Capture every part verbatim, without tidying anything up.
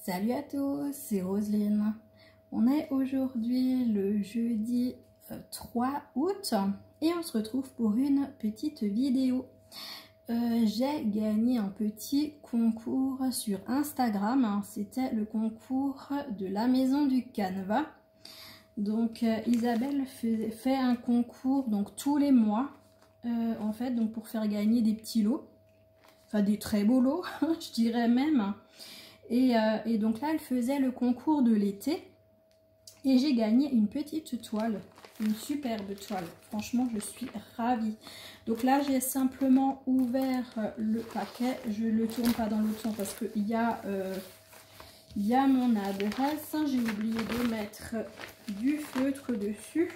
Salut à tous, c'est Roselyne. On est aujourd'hui le jeudi trois août et on se retrouve pour une petite vidéo. Euh, J'ai gagné un petit concours sur Instagram. C'était le concours de la maison du Canva. Donc euh, Isabelle fait, fait un concours donc tous les mois euh, en fait donc pour faire gagner des petits lots, enfin des très beaux lots je dirais même. Et, euh, et donc là, elle faisait le concours de l'été. Et j'ai gagné une petite toile. Une superbe toile. Franchement, je suis ravie. Donc là, j'ai simplement ouvert le paquet. Je ne le tourne pas dans l'autre sens parce qu'il y, euh, y a mon adresse. J'ai oublié de mettre du feutre dessus.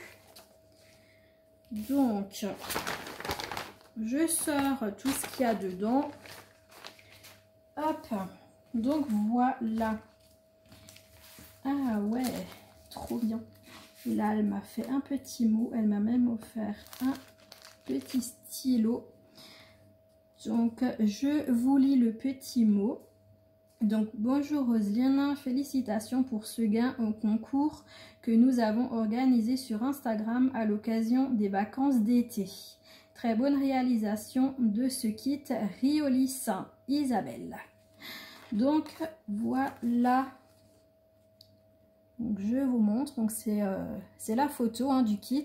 Donc, je sors tout ce qu'il y a dedans. Hop. Donc voilà. Ah ouais, trop bien. Là, elle m'a fait un petit mot. Elle m'a même offert un petit stylo. Donc, je vous lis le petit mot. Donc, bonjour Roselyne, félicitations pour ce gain au concours que nous avons organisé sur Instagram à l'occasion des vacances d'été. Très bonne réalisation de ce kit Riolis Isabelle. Donc voilà, donc, je vous montre, donc c'est euh, c'est la photo hein, du kit.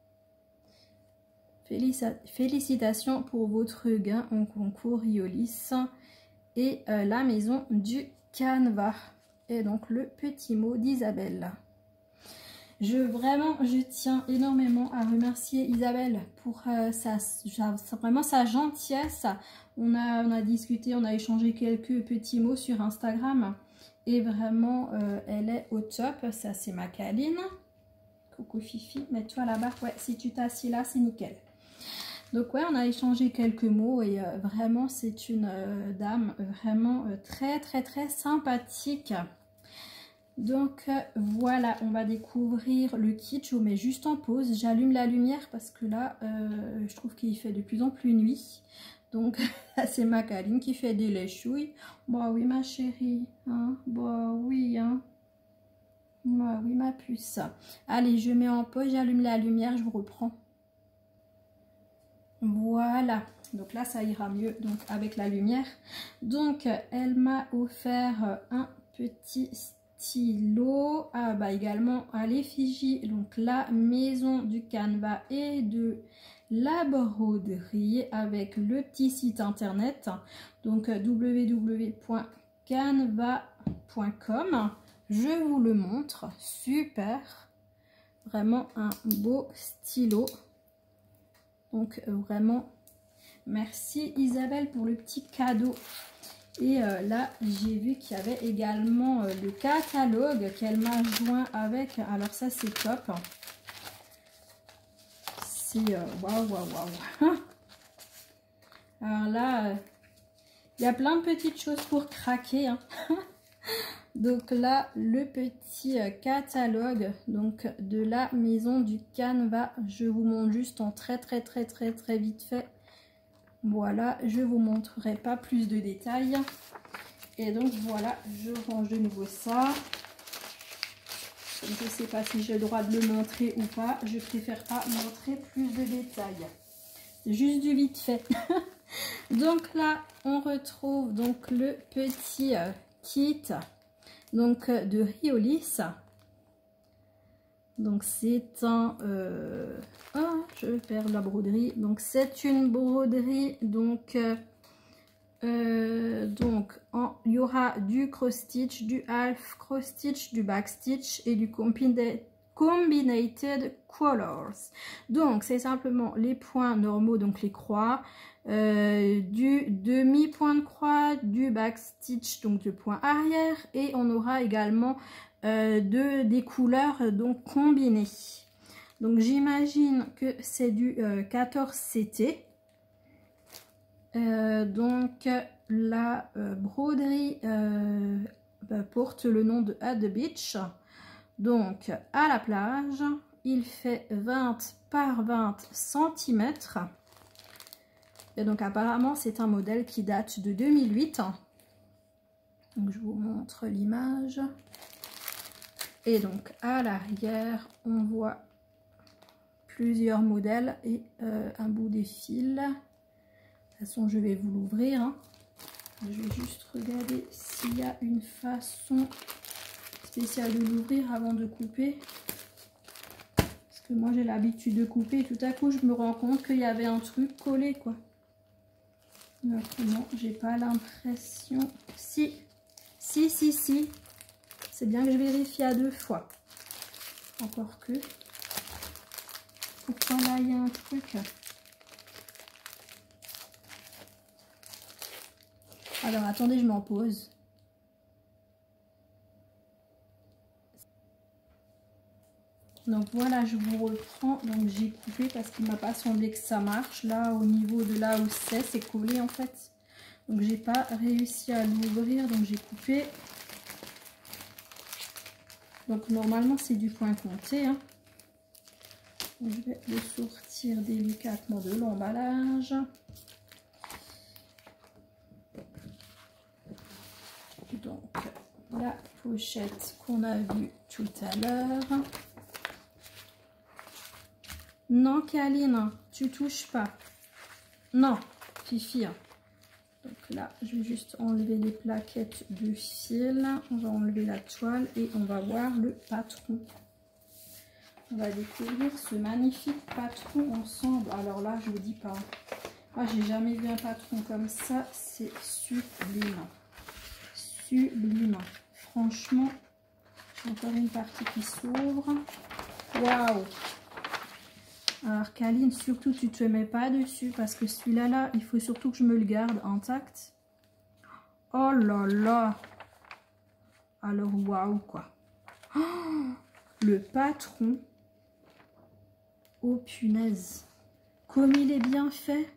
Félici Félicitations pour votre gain au concours Riolis et euh, la maison du Canva. Et donc le petit mot d'Isabelle. Je vraiment, je tiens énormément à remercier Isabelle pour euh, sa, sa, vraiment sa gentillesse. On a, on a discuté, on a échangé quelques petits mots sur Instagram. Et vraiment, euh, elle est au top. Ça, c'est ma Caline. Coucou Fifi, mets-toi là-bas. Ouais, si tu t'assis là, c'est nickel. Donc ouais, on a échangé quelques mots. Et euh, vraiment, c'est une euh, dame vraiment euh, très, très, très sympathique. Donc euh, voilà, on va découvrir le kit. Je vous mets juste en pause. J'allume la lumière parce que là, euh, je trouve qu'il fait de plus en plus nuit. Donc c'est ma Caline qui fait des léchouilles. Bah oui ma chérie, hein? Bah oui, hein? Bah oui ma puce. Allez, je mets en pause, j'allume la lumière, je vous reprends. Voilà, donc là ça ira mieux donc avec la lumière. Donc elle m'a offert un petit stylo, ah, bah également à l'effigie donc la maison du Canva et de la broderie avec le petit site internet donc w w w point canva point com. Je vous le montre, super, vraiment un beau stylo. Donc euh, vraiment merci Isabelle pour le petit cadeau. Et euh, là, j'ai vu qu'il y avait également euh, le catalogue qu'elle m'a joint avec. Alors ça, c'est top. C'est euh, waouh, waouh, waouh. Alors là, il euh, y a plein de petites choses pour craquer. Hein. Donc là, le petit euh, catalogue donc de la maison du Canva. Je vous montre juste en très, très, très, très, très vite fait. Voilà, je vous montrerai pas plus de détails. Et donc voilà, je range de nouveau ça. Je ne sais pas si j'ai le droit de le montrer ou pas. Je préfère pas montrer plus de détails. C'est juste du vite fait. Donc là, on retrouve donc le petit euh, kit donc de Riolis. Donc c'est un euh, ah, je perds la broderie. Donc c'est une broderie donc euh, euh, donc en, il y aura du cross stitch, du half cross stitch, du back stitch et du combinated colors. Donc c'est simplement les points normaux, donc les croix, euh, du demi point de croix, du back stitch, donc le point arrière, et on aura également Euh, de, des couleurs donc combinées. Donc j'imagine que c'est du euh, quatorze C T. Euh, donc la euh, broderie euh, bah, porte le nom de At the Beach. Donc à la plage, il fait vingt par vingt centimètres. Et donc apparemment c'est un modèle qui date de deux mille huit. Donc je vous montre l'image. Et donc à l'arrière, on voit plusieurs modèles et euh, un bout des fils. De toute façon, je vais vous l'ouvrir. Hein. Je vais juste regarder s'il y a une façon spéciale de l'ouvrir avant de couper. Parce que moi, j'ai l'habitude de couper et tout à coup, je me rends compte qu'il y avait un truc collé, quoi. Donc non, j'ai pas l'impression. Si, si, si, si. C'est bien que je vérifie à deux fois. Encore que. Pourtant là, il y a un truc. Alors attendez, je m'en pose. Donc voilà, je vous reprends. Donc j'ai coupé parce qu'il m'a pas semblé que ça marche. Là, au niveau de là où c'est, c'est collé en fait. Donc j'ai pas réussi à l'ouvrir, donc j'ai coupé. Donc normalement c'est du point compté. Hein. Je vais le sortir délicatement de l'emballage. Donc la pochette qu'on a vue tout à l'heure. Non, Kaline, tu touches pas. Non, Fifi. Donc là, je vais juste enlever les plaquettes de fil. On va enlever la toile et on va voir le patron. On va découvrir ce magnifique patron ensemble. Alors là, je vous dis pas. Moi, j'ai jamais vu un patron comme ça. C'est sublime. Sublime. Franchement, j'ai encore une partie qui s'ouvre. Waouh! Alors Kaline, surtout tu te mets pas dessus parce que celui-là, là, il faut surtout que je me le garde intact. Oh là là! Alors waouh quoi! Oh, le patron! Oh punaise! Comme il est bien fait!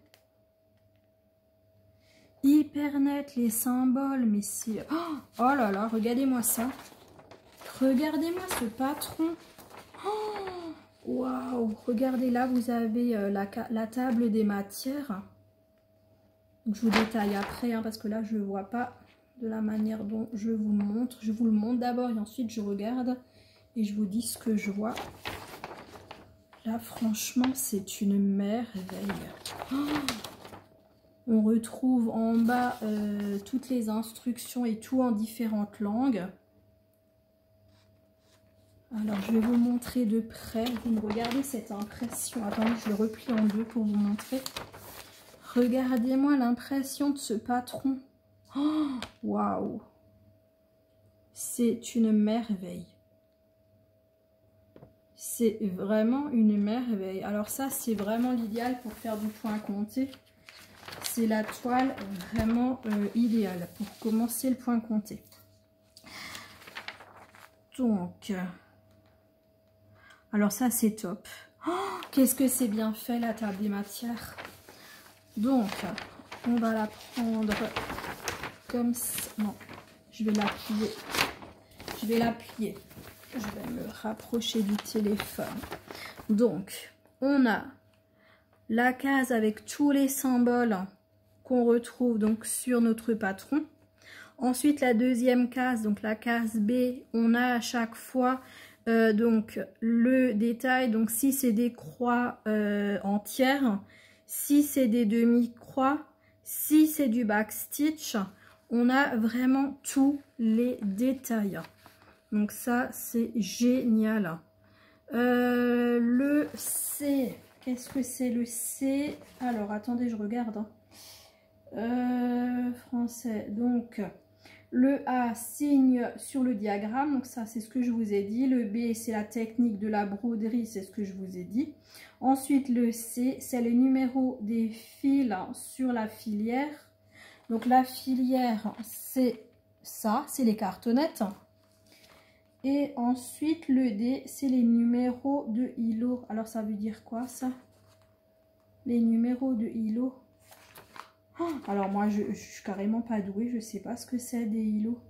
Hyper net les symboles, mais c'est... Oh, oh là là, regardez-moi ça! Regardez-moi ce patron! Oh, waouh, regardez là, vous avez euh, la, la table des matières. Donc, je vous détaille après, hein, parce que là, je ne vois pas de la manière dont je vous montre. Je vous le montre d'abord et ensuite, je regarde et je vous dis ce que je vois. Là, franchement, c'est une merveille. Oh, on retrouve en bas euh, toutes les instructions et tout en différentes langues. Alors, je vais vous montrer de près. Vous me regardez cette impression. Attendez, je le replie en deux pour vous montrer. Regardez-moi l'impression de ce patron. Oh, waouh! C'est une merveille. C'est vraiment une merveille. Alors ça, c'est vraiment l'idéal pour faire du point compté. C'est la toile vraiment euh, idéale pour commencer le point compté. Donc... alors ça c'est top. Oh, qu'est-ce que c'est bien fait la table des matières. Donc on va la prendre comme ça. Non, je vais la plier. Je vais la plier. Je vais me rapprocher du téléphone. Donc on a la case avec tous les symboles qu'on retrouve donc sur notre patron. Ensuite la deuxième case, donc la case B, on a à chaque fois Euh, donc le détail, donc si c'est des croix euh, entières, si c'est des demi-croix, si c'est du backstitch, on a vraiment tous les détails. Donc ça c'est génial. Euh, le C, qu'est-ce que c'est le C? Alors attendez, je regarde. Hein. Euh, français, donc... le A signe sur le diagramme, donc ça c'est ce que je vous ai dit. Le B c'est la technique de la broderie, c'est ce que je vous ai dit. Ensuite le C c'est le numéro des fils sur la filière. Donc la filière c'est ça, c'est les cartonnettes. Et ensuite le D c'est les numéros de îlot. Alors ça veut dire quoi ça? Les numéros de îlot. Alors moi je, je suis carrément pas douée, je sais pas ce que c'est des îlots.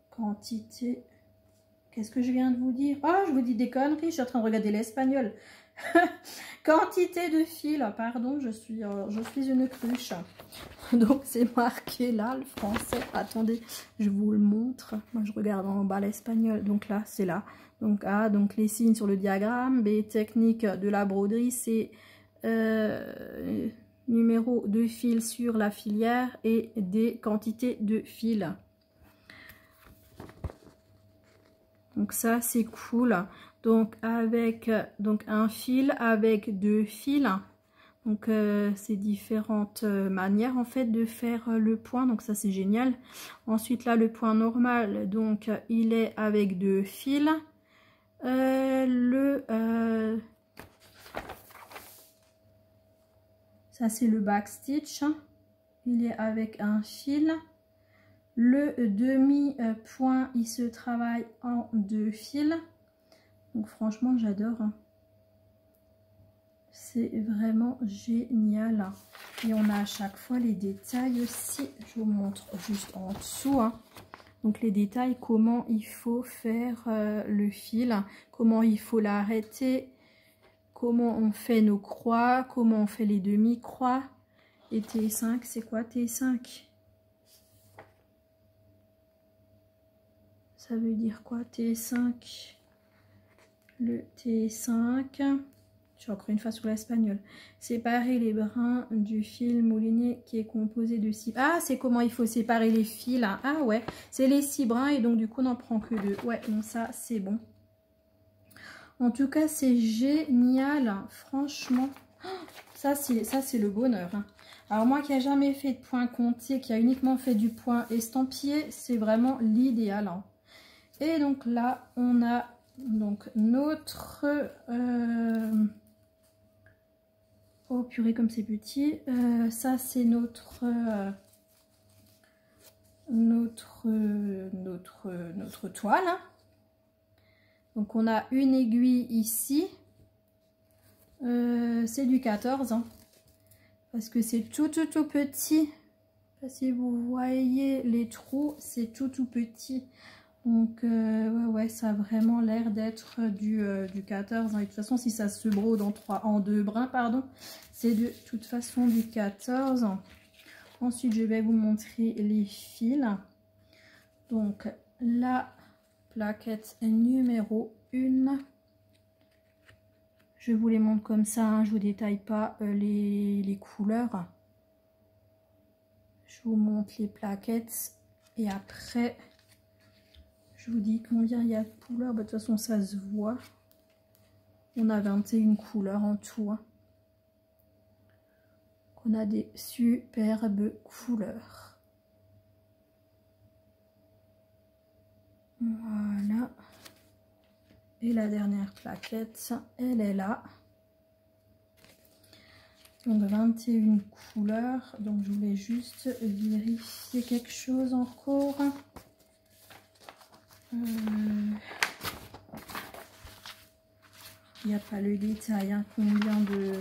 Quantité. Qu'est-ce que je viens de vous dire? Ah, oh, je vous dis des conneries, je suis en train de regarder l'espagnol. Quantité de fil, pardon, je suis, euh, je suis une cruche. Donc c'est marqué là, le français. Attendez, je vous le montre. Moi je regarde en bas l'espagnol. Donc là, c'est là. Donc A, donc les signes sur le diagramme. B, technique de la broderie. C, euh, numéro de fil sur la filière. Et D, quantité de fil. Donc ça c'est cool. Donc avec donc un fil avec deux fils. Donc euh, c'est différentes euh, manières en fait de faire euh, le point. Donc ça c'est génial. Ensuite là le point normal, donc euh, il est avec deux fils. Euh, le euh, ça c'est le backstitch. Il est avec un fil. Le demi-point, il se travaille en deux fils. Donc franchement, j'adore. C'est vraiment génial. Et on a à chaque fois les détails aussi. Je vous montre juste en dessous. Hein. Donc les détails, comment il faut faire euh, le fil, comment il faut l'arrêter, comment on fait nos croix, comment on fait les demi-croix. Et T cinq, c'est quoi T cinq? Ça veut dire quoi T cinq? Le T cinq, je suis encore une fois sur l'espagnol. Séparer les brins du fil mouliné qui est composé de six. Ah, c'est comment il faut séparer les fils. Hein. Ah ouais, c'est les six brins et donc du coup on n'en prend que deux. Ouais, donc ça c'est bon. En tout cas, c'est génial. Franchement, ça c'est ça c'est le bonheur. Hein. Alors moi qui n'ai jamais fait de point compté, qui a uniquement fait du point estampillé, c'est vraiment l'idéal. Hein. Et donc là, on a donc notre... Euh... Oh purée, comme c'est petit. Euh, ça, c'est notre... Euh... Notre, euh, notre, euh, notre toile. Hein. Donc on a une aiguille ici. Euh, c'est du quatorze. Hein. Parce que c'est tout, tout, tout petit. Si vous voyez les trous, c'est tout, tout petit. Donc euh, ouais, ouais, ça a vraiment l'air d'être du, euh, du quatorze. Hein. Et de toute façon, si ça se brode en, trois, en deux brins, pardon, c'est de toute façon du quatorze. Ensuite, je vais vous montrer les fils. Donc la plaquette numéro un. Je vous les montre comme ça, hein, je vous détaille pas euh, les, les couleurs. Je vous montre les plaquettes et après... Je vous dis combien il y a de couleurs. Bah, de toute façon, ça se voit. On a vingt et une couleurs en tout. Hein. On a des superbes couleurs. Voilà. Et la dernière plaquette, elle est là. Donc vingt et une couleurs. Donc je voulais juste vérifier quelque chose encore. Euh, il n'y a pas le détail, hein, combien de...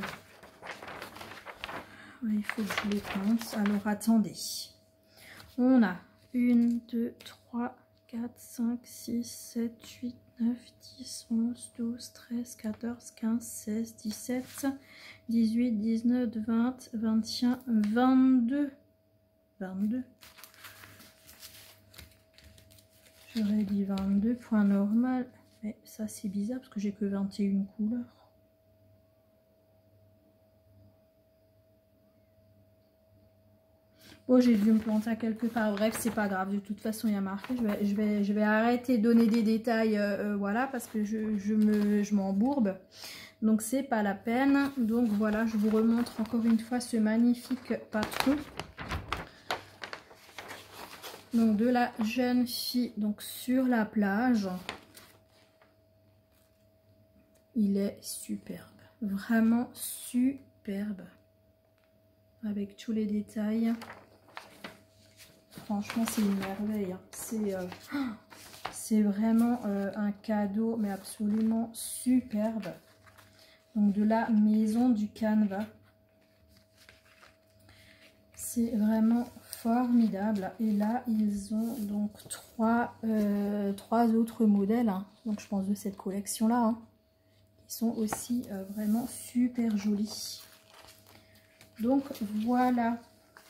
Ouais, il faut que je les compte. Alors attendez. On a un, deux, trois, quatre, cinq, six, sept, huit, neuf, dix, onze, douze, treize, quatorze, quinze, seize, dix-sept, dix-huit, dix-neuf, vingt, vingt et un, vingt-deux. vingt-deux. J'aurais dit vingt-deux, point normal. Mais ça c'est bizarre parce que j'ai que vingt et une couleurs. Bon, j'ai dû me planter à quelque part. Bref, c'est pas grave. De toute façon, il y a marqué. Je vais, je vais, je vais arrêter de donner des détails. Euh, euh, voilà, parce que je, je me, je m'embourbe. Donc, c'est pas la peine. Donc, voilà, je vous remontre encore une fois ce magnifique patron. Donc de la jeune fille donc sur la plage. Il est superbe, vraiment superbe, avec tous les détails. Franchement, c'est une merveille. Hein. C'est euh, c'est vraiment euh, un cadeau, mais absolument superbe. Donc de la maison du Canva. C'est vraiment formidable. Et là, ils ont donc trois, euh, trois autres modèles. Hein. Donc je pense de cette collection-là. Hein, Ils sont aussi euh, vraiment super jolis. Donc voilà.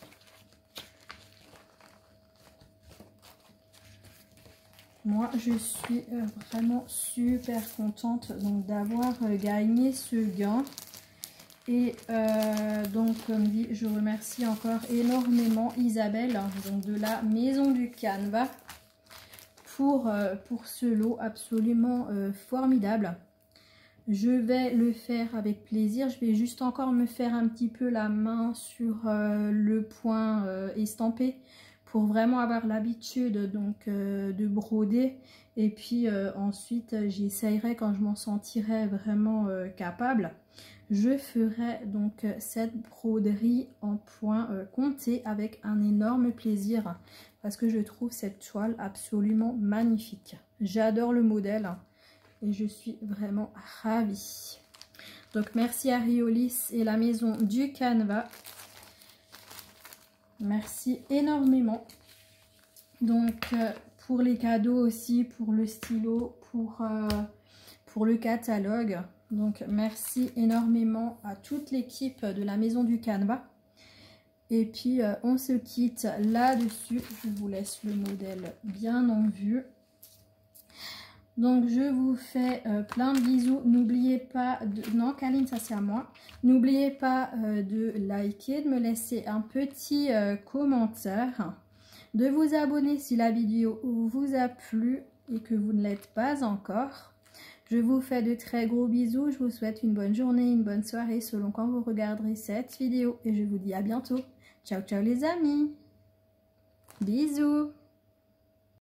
Moi, je suis euh, vraiment super contente donc d'avoir euh, gagné ce gain. Et euh, donc, comme dit, je remercie encore énormément Isabelle, donc de la Maison du Canva, pour, euh, pour ce lot absolument euh, formidable. Je vais le faire avec plaisir. Je vais juste encore me faire un petit peu la main sur euh, le point euh, estampé pour vraiment avoir l'habitude donc euh, de broder. Et puis euh, ensuite, j'essayerai quand je m'en sentirai vraiment euh, capable. Je ferai donc cette broderie en point euh, compté avec un énorme plaisir parce que je trouve cette toile absolument magnifique. J'adore le modèle. Et je suis vraiment ravie. Donc merci à Riolis et la Maison du Canva. Merci énormément. Donc euh, pour les cadeaux aussi, pour le stylo, pour, euh, pour le catalogue. Donc merci énormément à toute l'équipe de la Maison du Canva. Et puis euh, on se quitte là-dessus. Je vous laisse le modèle bien en vue. Donc, je vous fais euh, plein de bisous. N'oubliez pas de... Non, Kaline, ça c'est à moi. N'oubliez pas euh, de liker, de me laisser un petit euh, commentaire, de vous abonner si la vidéo vous a plu et que vous ne l'êtes pas encore. Je vous fais de très gros bisous. Je vous souhaite une bonne journée, une bonne soirée selon quand vous regarderez cette vidéo. Et je vous dis à bientôt. Ciao, ciao les amis. Bisous.